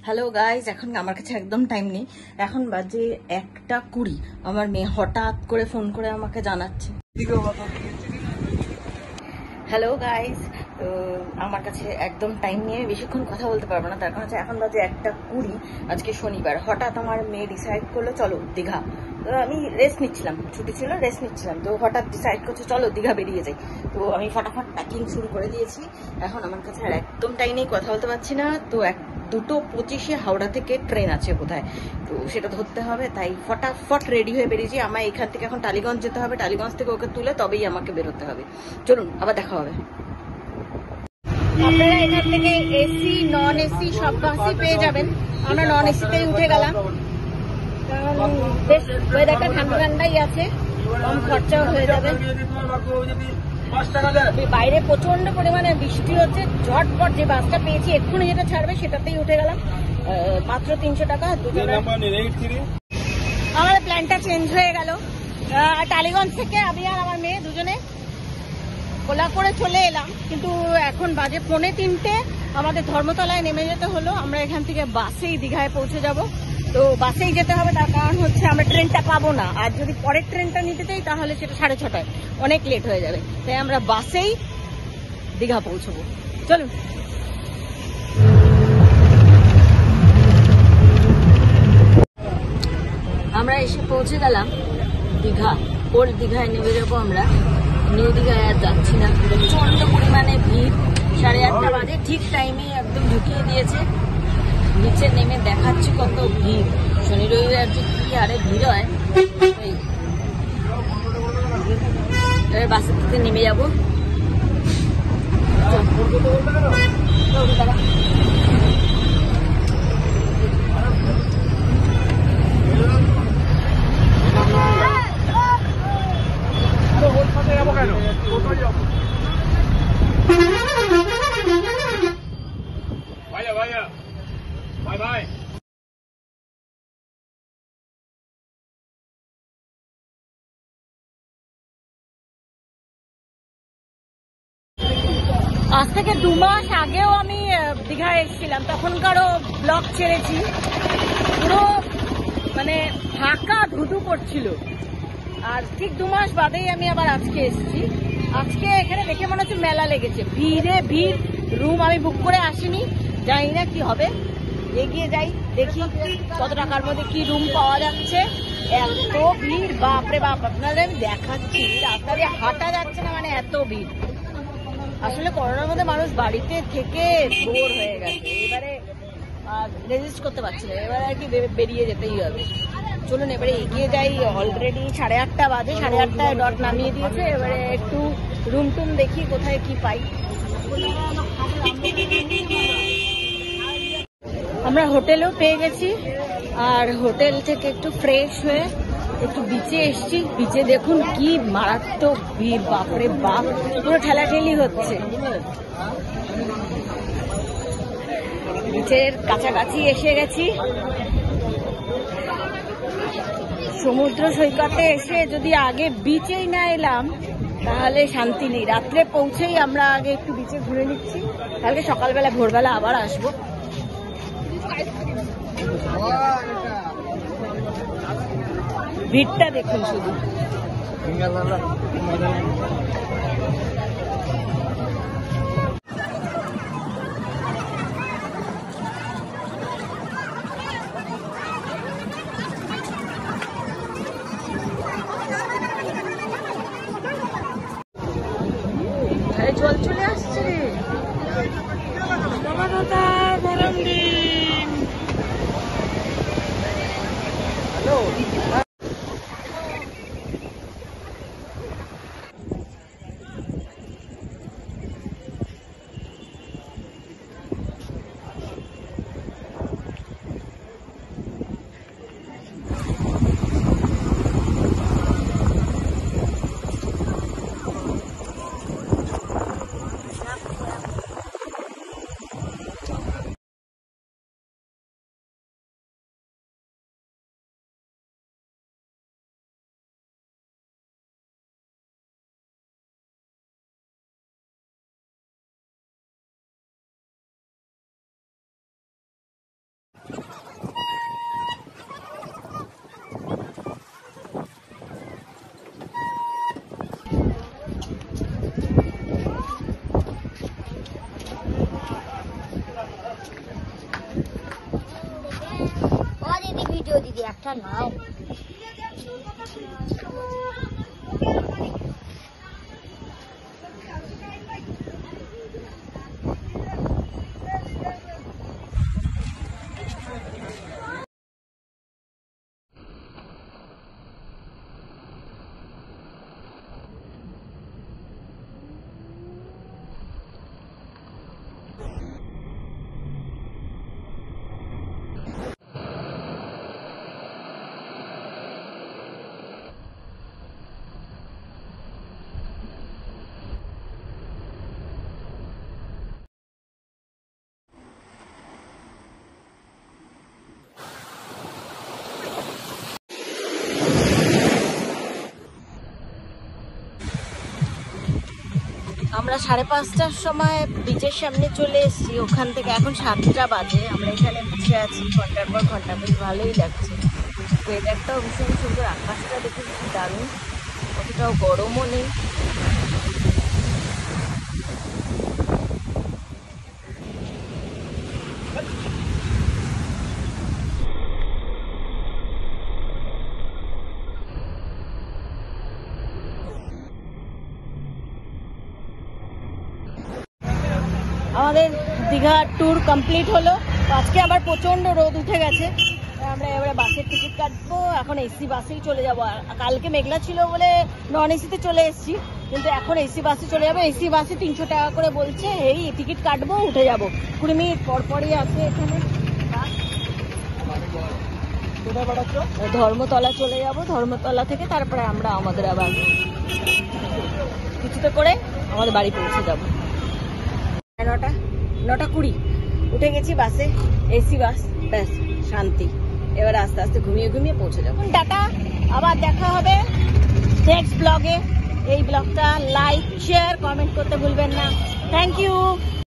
Hello guys, এখন আমার কাছে একদম টাইম নেই। এখন বাজে 1:20। আমার মেয়ে হঠাৎ করে ফোন করে আমাকে জানাচ্ছে। হ্যালো গাইজ, তো আমার কাছে একদম টাইম নিয়ে বেশিক্ষণ কথা বলতে পারবো না। তার কারণ হচ্ছে এখন বাজে 1:20, আজকে শনিবার। হঠাৎ আমার মেয়ে ডিসাইড করলো চলো দীঘা। তো আমি রেস্ট নিচ্ছিলাম, ছুটি ছিল, রেস্ট নিচ্ছিলাম। তো হঠাৎ ডিসাইড করছে চলো দীঘা বেরিয়ে যাই। তো আমি ফটাফট প্যাকিং শুরু করে দিয়েছি। এখন আমার কাছে আর একদম টাইম নেই, কথা বলতে পারছি না। তো 2:25-এ হাওড়া থেকে ট্রেন আছে বোধহয়, তো সেটা ধরতে হবে। তাই ফটাফট রেডি হয়ে বেরিয়েছি। আমার এখান থেকে এখন টালিগঞ্জ যেতে হবে, টালিগঞ্জ থেকে ওকে তুলে তবেই আমাকে বেরোতে হবে। চলুন, আবার দেখা হবে। আপনারা এখান থেকে এসি নন এসি সব বাসই পেয়ে যাবেন। আমরা নন এসিতেই উঠে গেলাম, কারণ বেশ ওয়েদারটা ঠান্ডা ঠান্ডাই আছে, কম খরচাও হয়ে যাবে। বাইরে প্রচন্ড পরিমাণে বৃষ্টি হচ্ছে। ঝটপট যে বাসটা পেয়েছি এক্ষুনি যেটা ছাড়বে সেটাতেই উঠে গেলাম। মাত্র 300 টাকা দুজনের। আমাদের প্ল্যানটা চেঞ্জ হয়ে গেল। টালিগঞ্জ থেকে আমি আর আমার মেয়ে দুজনে ওলা করে চলে এলাম, কিন্তু এখন বাজে 2:45। আমাদের ধর্মতলায় নেমে যেতে হলো। আমরা এখান থেকে বাসেই দীঘায় পৌঁছে যাব। তো বাসেই যেতে হবে, তার কারণ হচ্ছে আমরা ট্রেনটা পাবো না। আর যদি পরের ট্রেনটা নিতে চাই তাহলে সেটা 6:30, অনেক লেট হয়ে যাবে। তাই আমরা বাসেই দীঘা পৌঁছবো। চলুন। আমরা এসে পৌঁছে গেলাম দীঘা। ওল্ড দীঘায় নেমে যাবো আমরা, নিউ দীঘায় আর যাচ্ছি না। প্রচন্ড পরিমাণে ভিড়। 8:30 বাজে, ঠিক টাইমে একদম ঢুকিয়ে দিয়েছে। নিচে নেমে দেখাচ্ছি কত ভিড়। শনি রবিবার যে কি আরে ভিড় হয়। এবার বাসের থেকে নেমে যাবো। আজ থেকে 2 মাস আগেও আমি দীঘায় এসেছিলাম, তখনকারও ব্লগ ছেড়েছি। পুরো মানে ফাঁকা ধুধু করছিল। আর ঠিক 2 মাস বাদেই আমি আবার আজকে এসেছি। আজকে এখানে দেখে মনে হচ্ছে মেলা লেগেছে, ভিড়ে ভিড়। রুম আমি বুক করে আসিনি, জানি না কি হবে। এগিয়ে যাই, দেখি কত টাকার মধ্যে কি রুম পাওয়া যাচ্ছে। এত ভিড়, বাপরে বাপ। আপনাদের আমি দেখাচ্ছি, রাস্তা দিয়ে হাঁটা যাচ্ছে না, মানে এত ভিড়। আসলে করোনার মধ্যে মানুষ বাড়িতে থেকে বোর হয়ে গেছে, এবারে রেজিস্ট করতে পারছি না। এবারে আর কি বেরিয়ে যেতেই হবে। চলুন এবারে এগিয়ে যাই। অলরেডি 8:30 বাজে, 8:30টায় ডট নামিয়ে দিয়েছে। এবারে একটু রুম টুম দেখি কোথায় কি পাই। আমরা হোটেলও পেয়ে গেছি, আর হোটেল থেকে একটু ফ্রেশ হয়ে একটু বিচে এসছি। বিচে দেখুন কি মারাত্মক ভিড়, বাপরে বাপ, পুরো ঠেলাঠেলি হচ্ছে। বিচের কাছাকাছি এসে গেছি। সমুদ্র সৈকতে এসে যদি আগে বিচেই না এলাম তাহলে শান্তি নেই। রাত্রে পৌঁছেই আমরা আগে একটু বিচে ঘুরে নিচ্ছি, কালকে সকালবেলা ভোরবেলা আবার আসবো। ভিড়টা দেখুন শুধু। জল চলে আসছে। গরম দিন। হ্যালো, ওদিকে একটা নাও। আমরা 5:30টার সময় বিচের সামনে চলে এসেছি। ওখান থেকে এখন 7টা বাজে। আমরা এখানে বসে আছি ঘন্টার পর ঘন্টা, বেশ ভালোই লাগছে। ওয়েদারটাও ভীষণ সুন্দর, আকাশটা দেখে খুব দারুণ, অতটাও গরমও নেই। আমাদের দীঘা ট্যুর কমপ্লিট হলো। আজকে আবার প্রচন্ড রোদ উঠে গেছে। আমরা এবারে বাসের টিকিট কাটবো। এখন এসি বাসেই চলে যাবো। আর কালকে মেঘলা ছিল বলে নন এসিতে চলে এসেছি, কিন্তু এখন এসি বাসে চলে যাবো। এসি বাসে 300 টাকা করে বলছে। এই টিকিট কাটবো, উঠে যাবো। 20 মিনিট পরপরই আছে এখানে। ধর্মতলা চলে যাব। ধর্মতলা থেকে তারপরে আমরা আমাদের আবার কিছুতে করে আমাদের বাড়ি পৌঁছে যাবো। 9:20 উঠে গেছি বাসে, এসি বাস, ব্যাস শান্তি। এবার আস্তে আস্তে ঘুমিয়ে ঘুমিয়ে পৌঁছে যাবো। টাটা, আবার দেখা হবে নেক্সট ব্লগে। এই ব্লগটা লাইক, শেয়ার, কমেন্ট করতে ভুলবেন না। Thank you.